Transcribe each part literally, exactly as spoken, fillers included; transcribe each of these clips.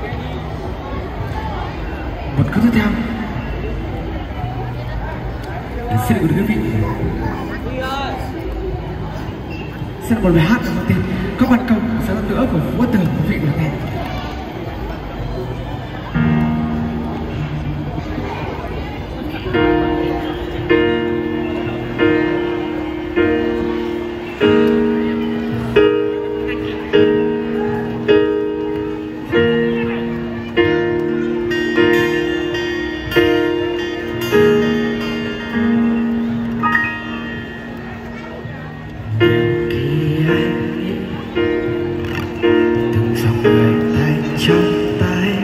Một câu tiếp theo xin được quý vị sẽ là một bài hát đầu tiên các bạn công sẽ là nữa của Vũ Tường quý vị được nghe. Trong tay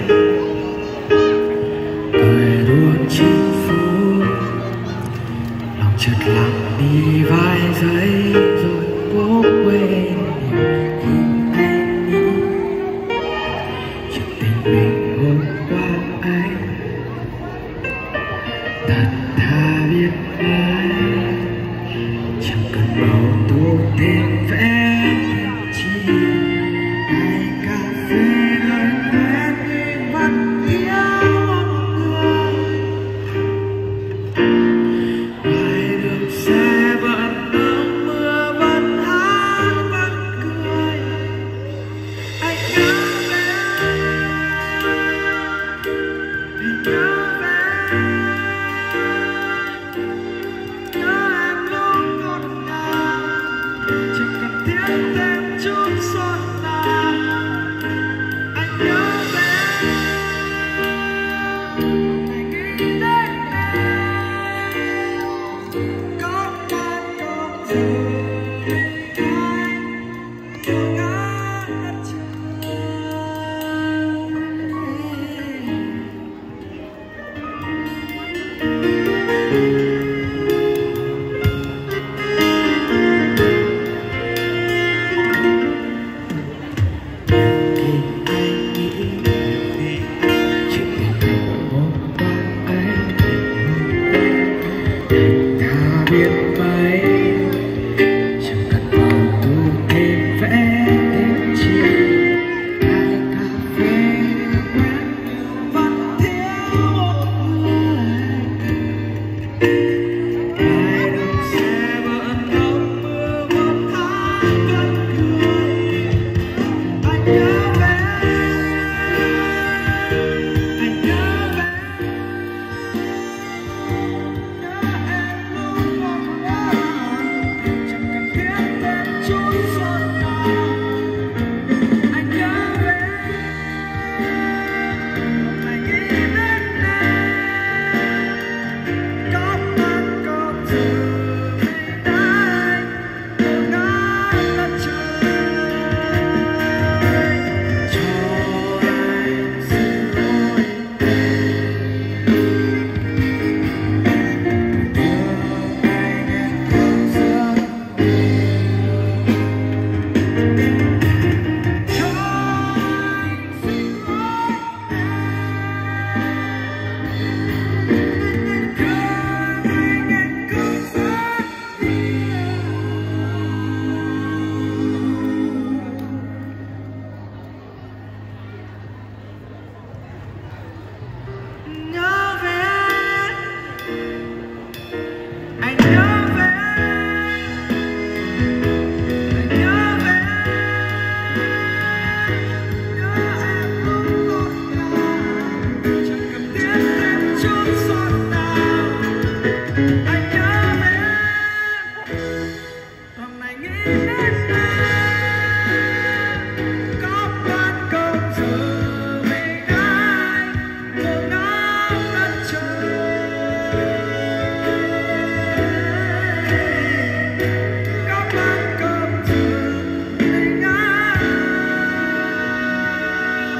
cười đua chinh phú lòng chợt lặng đi vài giây rồi cố quên những anh nghĩ chuyện tình mình hôm qua anh thật thà biết ai chẳng cần màu tô thêm vẽ thêm chi ai cà phê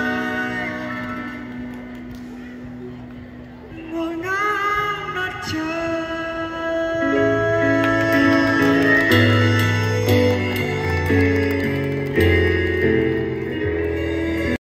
ngồi ngắm đất trời.